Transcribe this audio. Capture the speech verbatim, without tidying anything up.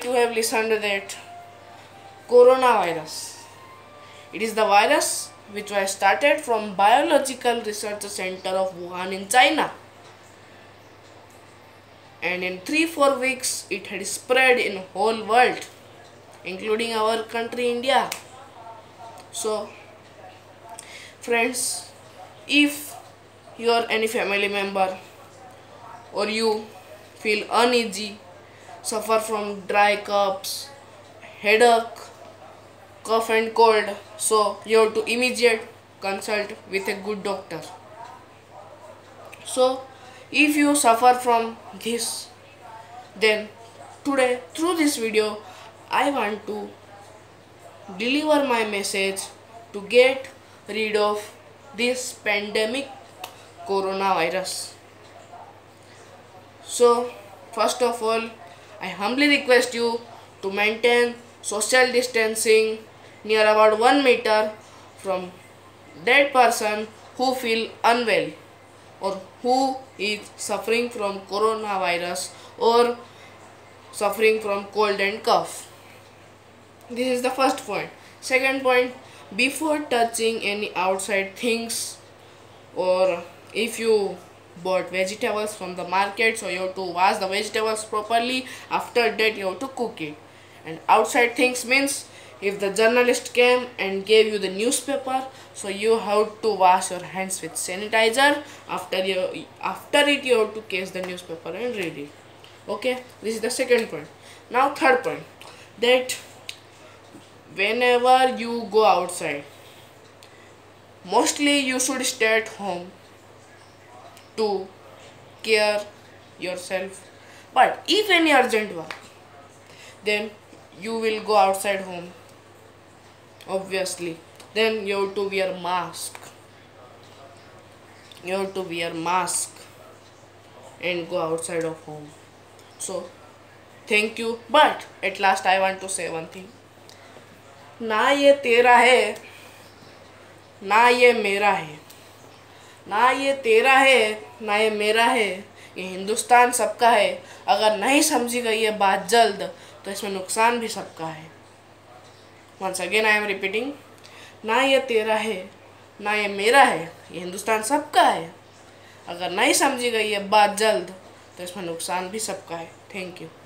You have listened to that coronavirus. It is the virus which was started from Biological Research Center of Wuhan in China. And in three four weeks it had spread in whole world, including our country India. So friends, if you are any family member or you feel uneasy, suffer from dry coughs, headache, cough and cold, so you have to immediate consult with a good doctor. So if you suffer from this, then today through this video I want to deliver my message to get rid of this pandemic coronavirus. So first of all, I humbly request you to maintain social distancing near about one meter from that person who feel unwell or who is suffering from coronavirus or suffering from cold and cough. This is the first point. Second point, before touching any outside things, or if you bought vegetables from the market, so you have to wash the vegetables properly. After that you have to cook it. And outside things means if the journalist came and gave you the newspaper, so you have to wash your hands with sanitizer. After you after it you have to catch the newspaper and read it. Okay, this is the second point. Now third point, that whenever you go outside, mostly you should stay at home to care yourself. But if any urgent work, then you will go outside home, obviously. Then you have to wear mask. You have to wear mask and go outside of home. So thank you. But at last I want to say one thing. ना ये तेरा है, ना ये मेरा है, ना ये तेरा है, ना ये मेरा है, ये हिंदुस्तान सबका है। अगर नहीं समझी गई ये बात जल्द तो इसमें नुकसान भी सबका है। Once again I am repeating, ना ये तेरा है, ना ये मेरा है, ये हिंदुस्तान सबका है। अगर नहीं समझी गई ये बात जल्द तो इसमें नुकसान भी सबका है। Thank you.